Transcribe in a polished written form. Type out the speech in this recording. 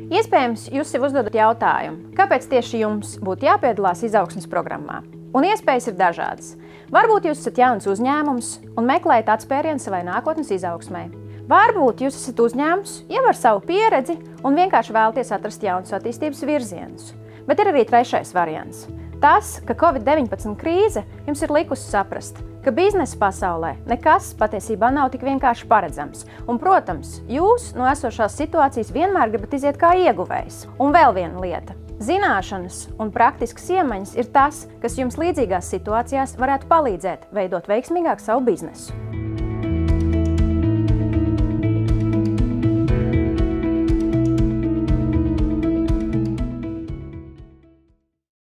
Iespējams, jūs sev uzdodat jautājumu, kāpēc tieši jums būtu jāpiedalās izaugsmes programmā? Un iespējas ir dažādas. Varbūt jūs esat jauns uzņēmums un meklējat atspērienu savai nākotnes izaugsmai. Varbūt jūs esat uzņēmums jau ar savu pieredzi un vienkārši vēlaties atrast jaunus attīstības virzienus. Bet ir arī trešais variants. Tas, ka Covid-19 krīze jums ir likusi saprast, ka biznesa pasaulē nekas patiesībā nav tik vienkārši paredzams. Un, protams, jūs no esošās situācijas vienmēr gribat iziet kā ieguvējs. Un vēl viena lieta. Zināšanas un praktiskas iemaņas ir tas, kas jums līdzīgās situācijās varētu palīdzēt veidot veiksmīgāk savu biznesu.